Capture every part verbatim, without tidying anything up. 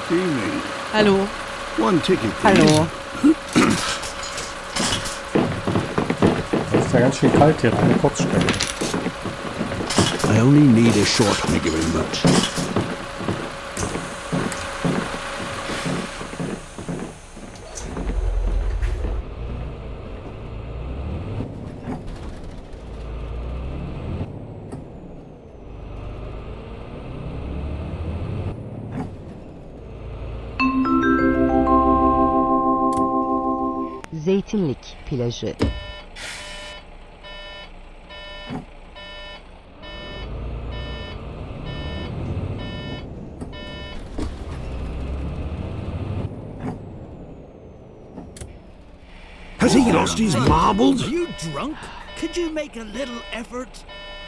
Evening. Hallo. One ticket, please. Hallo. Das ist ja ganz schön kalt hier, eine Kurzstrecke. I only need a short, thank you very much. Zeytinlik plajı. Has he lost his marbles? Are you drunk? Could you make a little effort?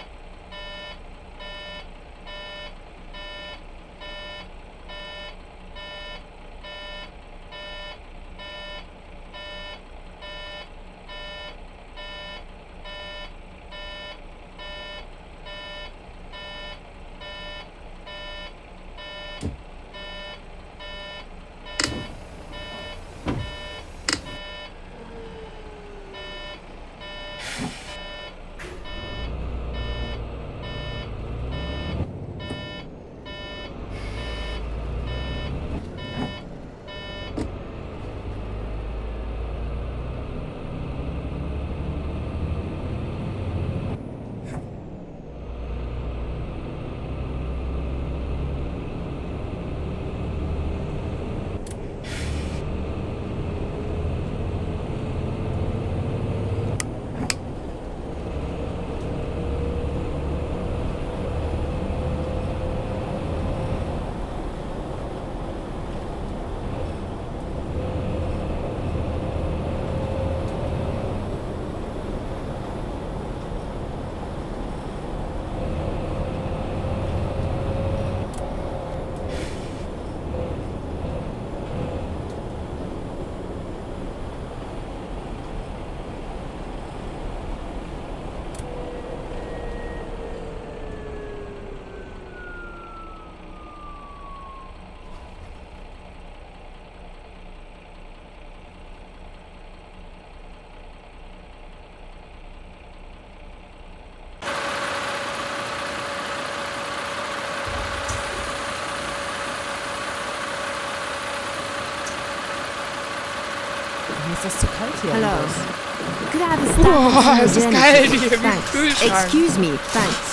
Mir ist das zu kalt hier. Hello. im Bus. Could I have a Boah, stack es of ist kalt modernity? hier im Thanks. Kühlschrank. Excuse me, thanks.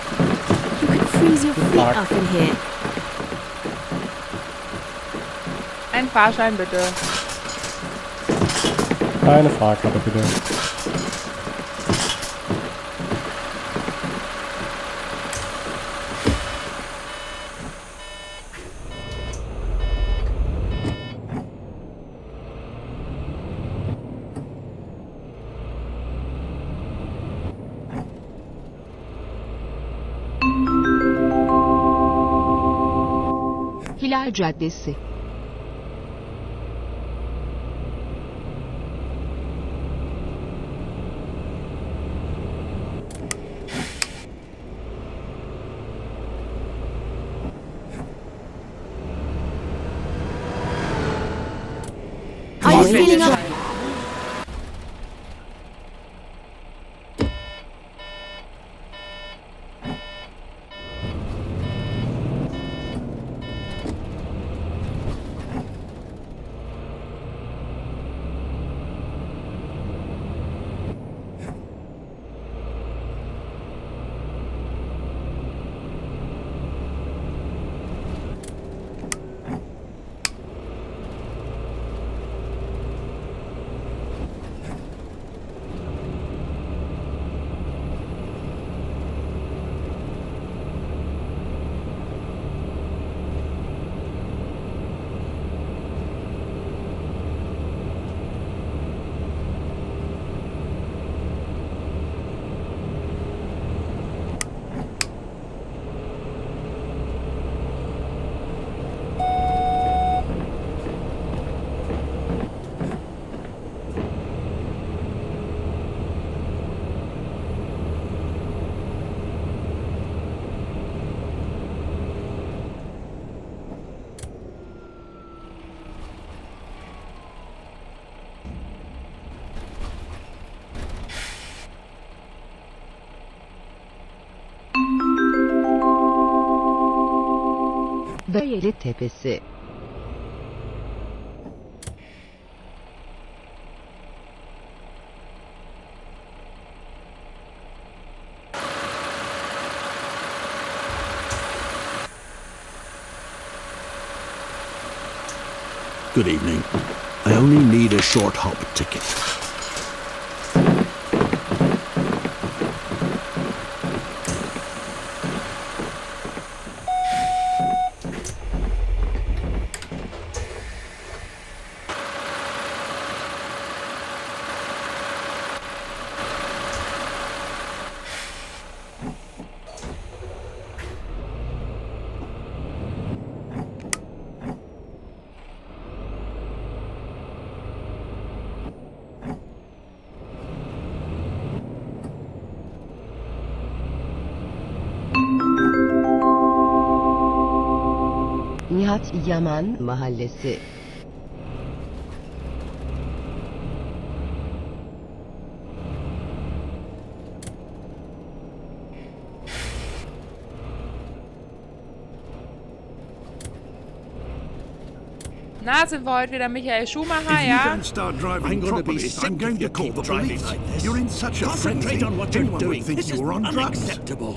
You could freeze your feet Tag. up in here. Ein Fahrschein bitte. Eine Fahrkarte bitte. Hilal Caddesi. Are you feeling up? Dayeli Tepesi. Good evening. I only need a short hop ticket. Nihat Yaman Mahallesi. Na, sind wir heute wieder Michael Schumacher, If you ja? don't start driving I'm gonna be properly, sick I'm going if you to call keep the driving police. like this. You're in such a frenzy. Concentrate on what you're Anyone doing. would think This you is were on drugs. unacceptable.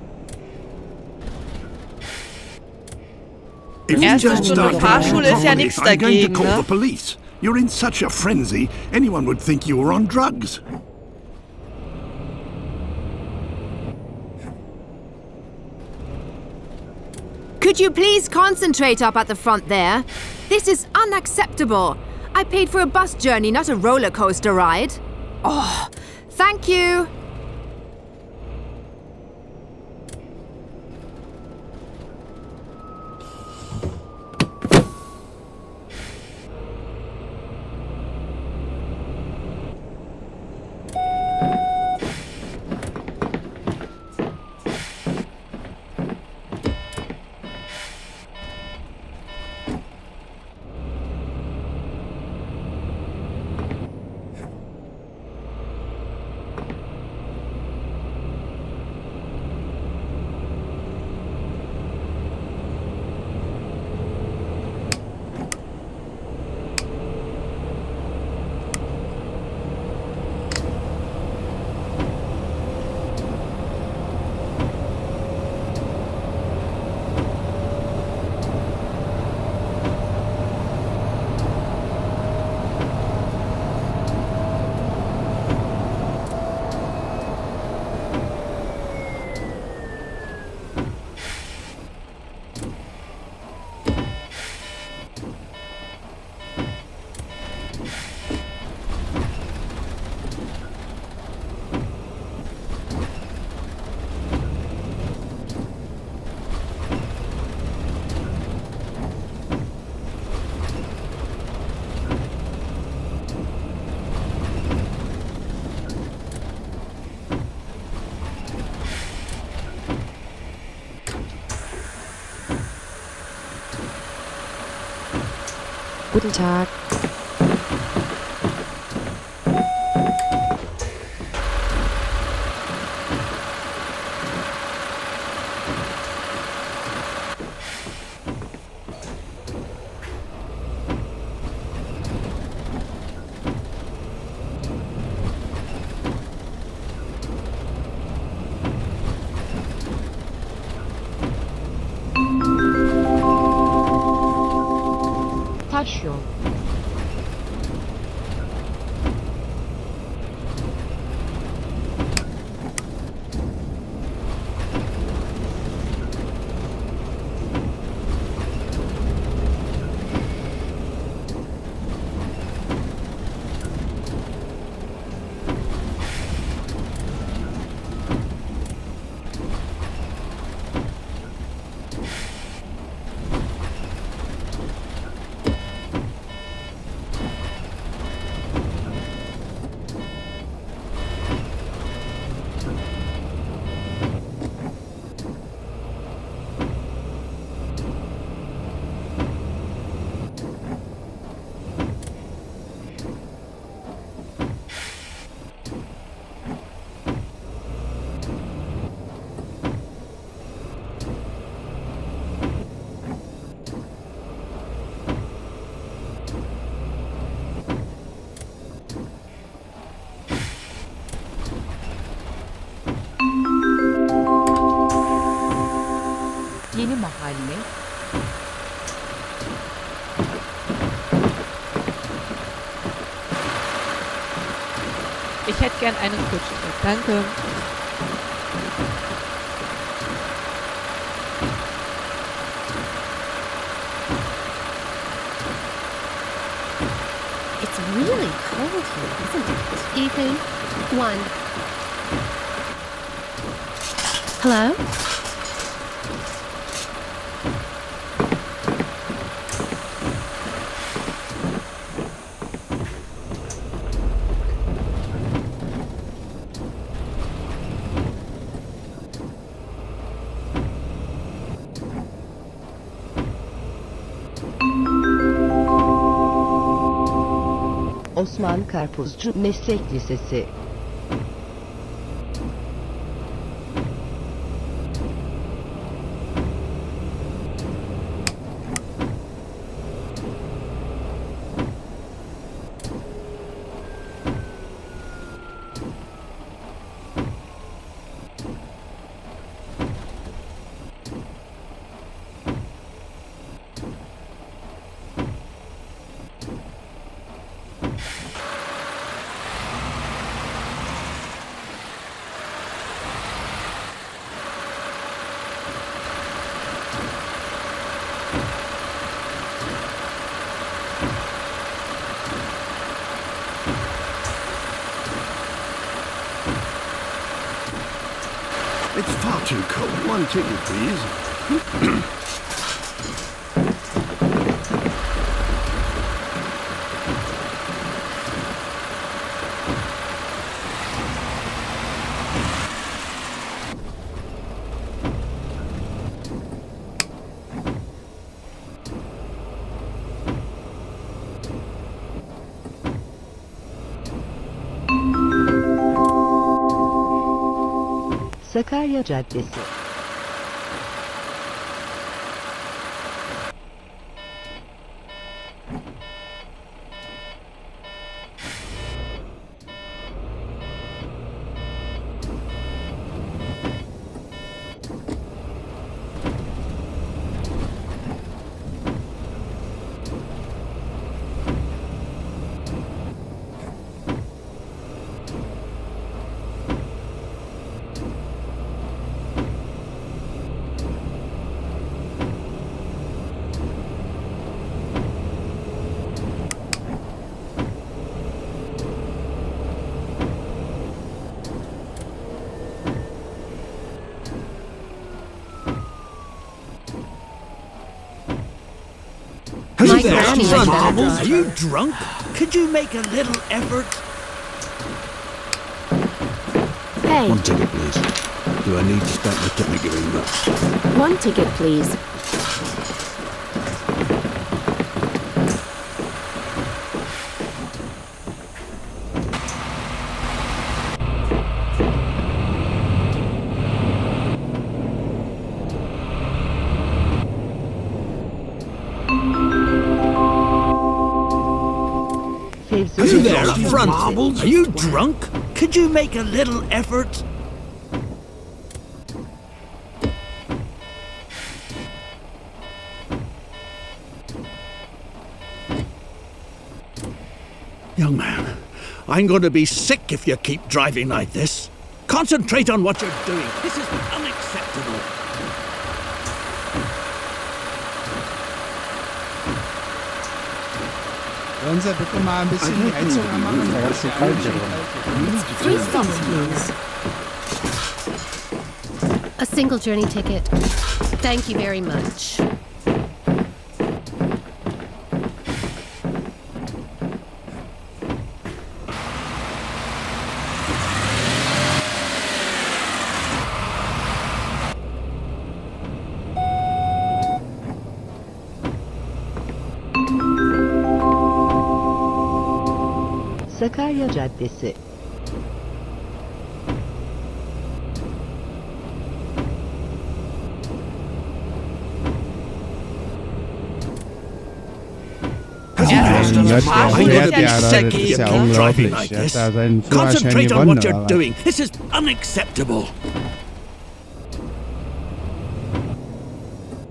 If you Erste don't Stunde start Fahrschule driving ist ja properly, nichts I'm going to dagegen, call ne? the police. You're in such a frenzy. Anyone would think you were on drugs. Could you please concentrate up at the front there? This is unacceptable. I paid for a bus journey, not a roller coaster ride. Oh, thank you. Guten Tag. Taşyol. Yeni mahalle. Ich hätte gern eine Kutsche. Danke. It's really cold here, isn't it? Ethan, one. Hello? Osman Karpuzcu Meslek Lisesi. It's far too cold. One ticket, please. Sakarya Caddesi. Hello My there, granny front. was better Are you drunk? Could you make a little effort? Hey, One ticket, please. Do I need to start my tummy giving that? one ticket, please. Hello there, front. Are you drunk? Could you make a little effort? Young man, I'm going to be sick if you keep driving like this. Concentrate on what you're doing. This is unacceptable. Wollen Sie bitte mal ein bisschen die Heizung anmachen? Ja, ganz schön kalt hier drin. Three stops, please. A single journey ticket. Thank you very much. Sakarya Caddesi. I'm going to be sick if you keep driving like this. Concentrate on what you're doing. This is unacceptable.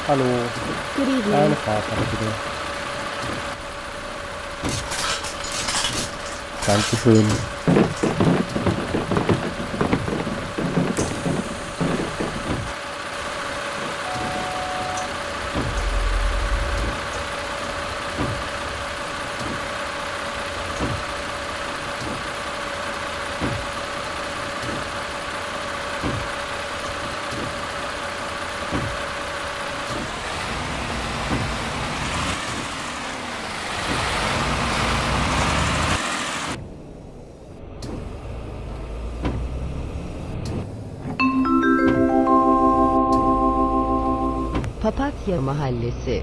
Hallo. Good evening. Eine Fahrkarte bitte. Dankeschön. Papatya Mahallesi.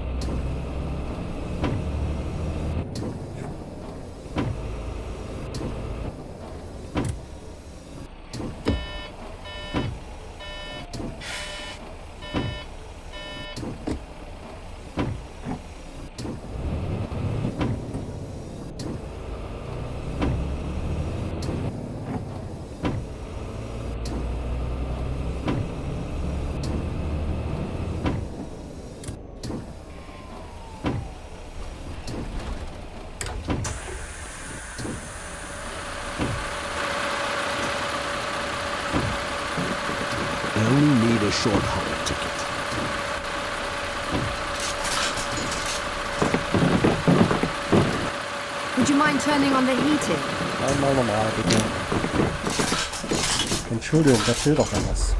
I only need a short haul ticket. Would you mind turning on the heating? Einmal normal, bitte. Entschuldigung, da fehlt doch noch was.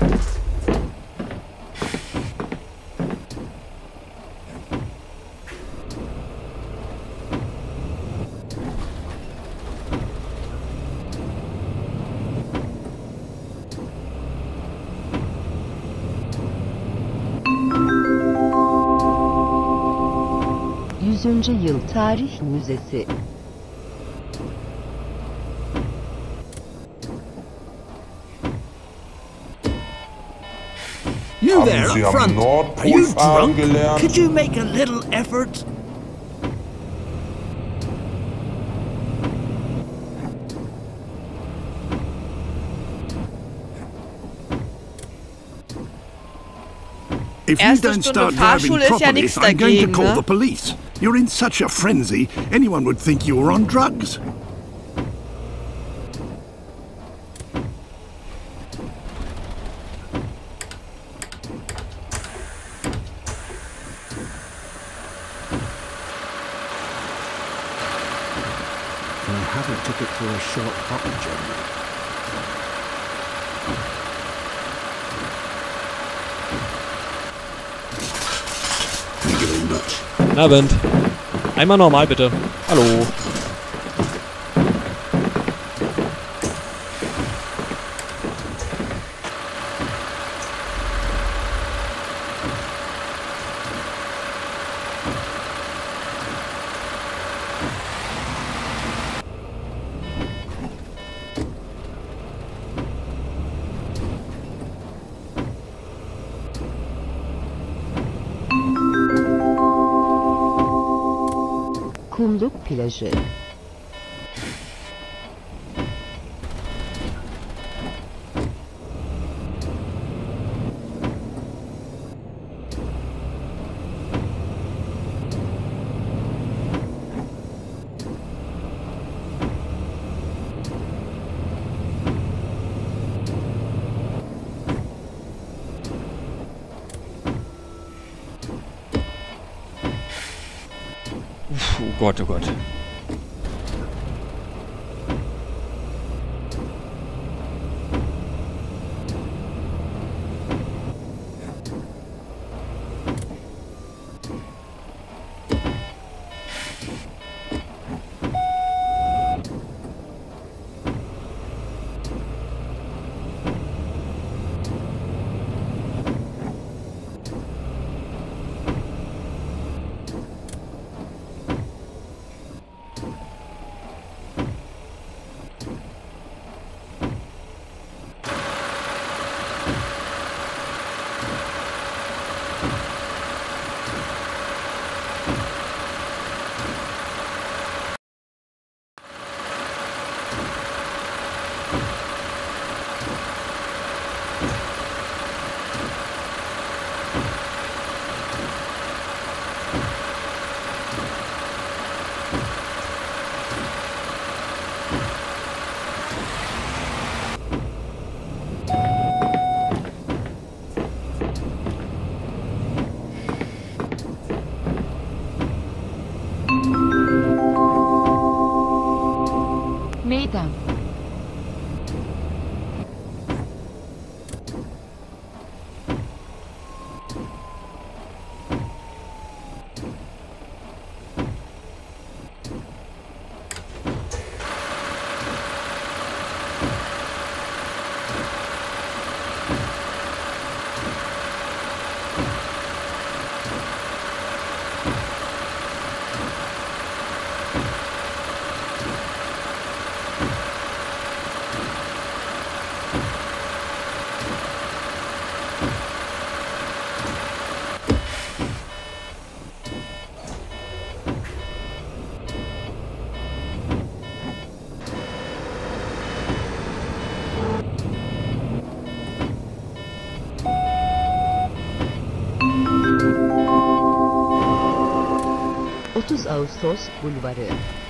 yüzüncü Yıl Tarih Müzesi. You there Haben Sie up am front? Nordpol Are you fahren drunk? gelernt? Could you make a little effort? If you Erste don't Stunde start driving Fahrschule ist ja properly, nichts I'm going to dagegen, call ne? the police. You're in such a frenzy, anyone would think you were on drugs. Can I have a ticket for a short hop journey? Thank you very much. Guten Abend. Einmal normal bitte. Hallo. Kumluk Plajı. Oh Gott, oh Gott. otuz Ağustos Bulvarı.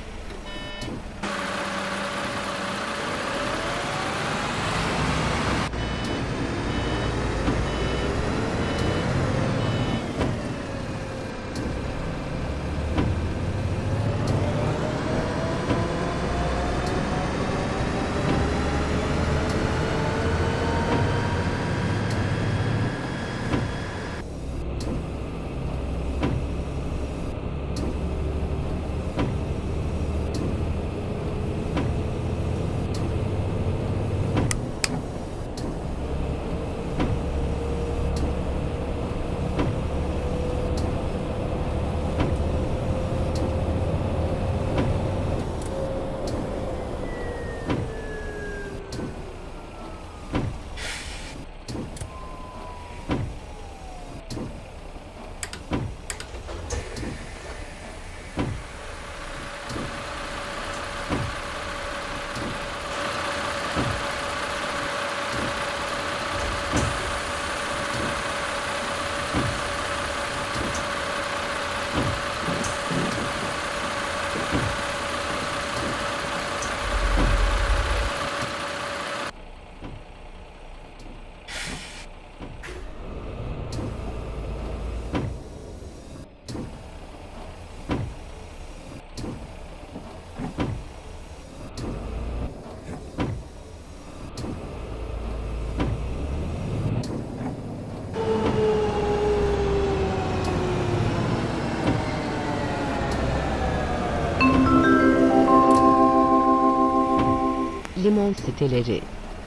Limon siteleri.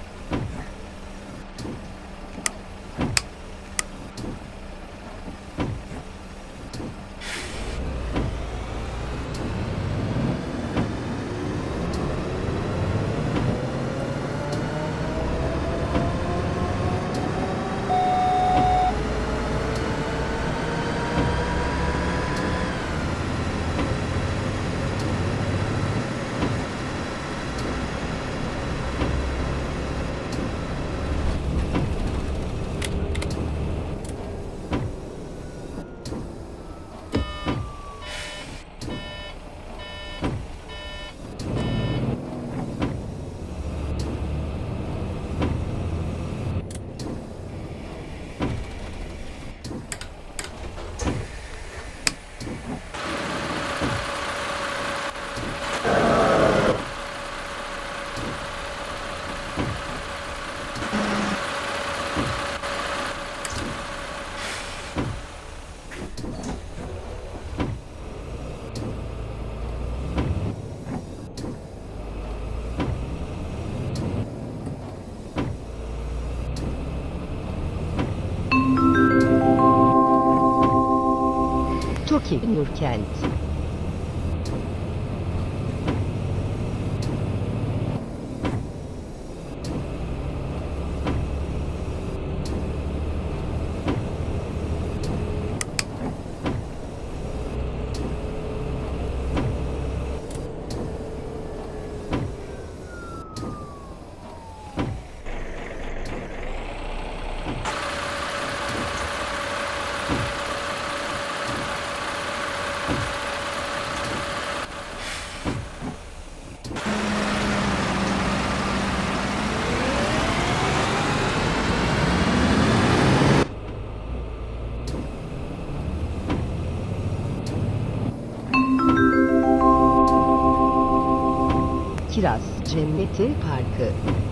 Toki Nurkent. Kiraz Cenneti Parkı.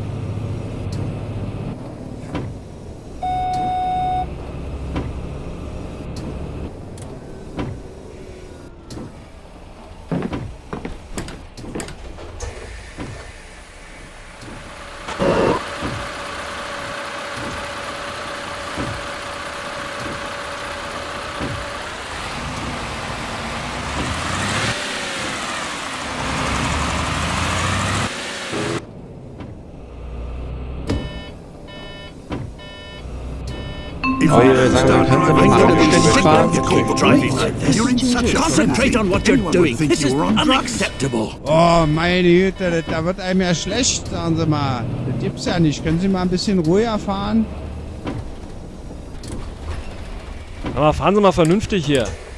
Oh, ihr sagen, wir können sie nicht anständig fahren. Driving like this. Concentrate on what you're doing. This is unacceptable. Oh, meine Güte, das- da wird einem ja schlecht, sagen Sie mal. Das gibt's ja nicht. Können Sie mal ein bisschen ruhiger fahren? Aber fahren Sie mal vernünftig hier.